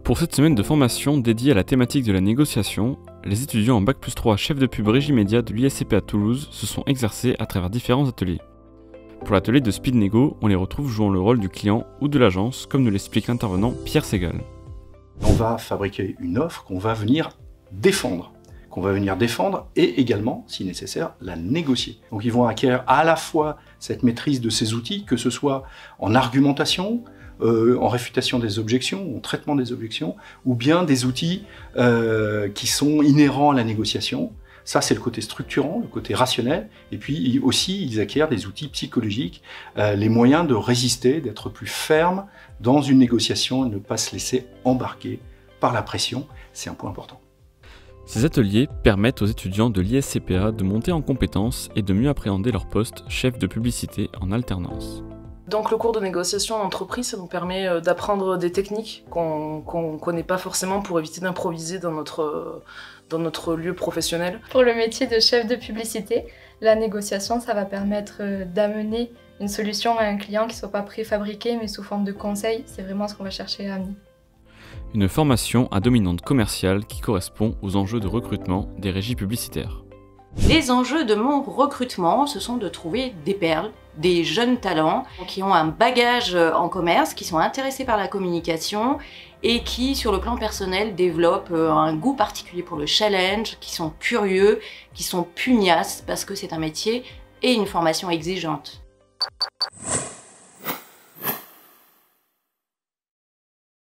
Pour cette semaine de formation dédiée à la thématique de la négociation, les étudiants en Bac+3 chef de pub régie média de l'ISCPA Toulouse se sont exercés à travers différents ateliers. Pour l'atelier de Speed Négo, on les retrouve jouant le rôle du client ou de l'agence, comme nous l'explique l'intervenant Pierre Segal. On va fabriquer une offre qu'on va venir défendre. Et également, si nécessaire, la négocier. Donc ils vont acquérir à la fois cette maîtrise de ces outils, que ce soit en argumentation, en réfutation des objections, en traitement des objections, ou bien des outils qui sont inhérents à la négociation. Ça, c'est le côté structurant, le côté rationnel. Et puis aussi, ils acquièrent des outils psychologiques, les moyens de résister, d'être plus ferme dans une négociation et ne pas se laisser embarquer par la pression. C'est un point important. Ces ateliers permettent aux étudiants de l'ISCPA de monter en compétences et de mieux appréhender leur poste chef de publicité en alternance. Donc le cours de négociation en entreprise, ça nous permet d'apprendre des techniques qu'on ne connaît pas forcément pour éviter d'improviser dans notre lieu professionnel. Pour le métier de chef de publicité, la négociation, ça va permettre d'amener une solution à un client qui ne soit pas préfabriqué mais sous forme de conseil. C'est vraiment ce qu'on va chercher à amener. Une formation à dominante commerciale qui correspond aux enjeux de recrutement des régies publicitaires. Les enjeux de mon recrutement, ce sont de trouver des perles, des jeunes talents qui ont un bagage en commerce, qui sont intéressés par la communication et qui, sur le plan personnel, développent un goût particulier pour le challenge, qui sont curieux, qui sont pugnaces parce que c'est un métier et une formation exigeante.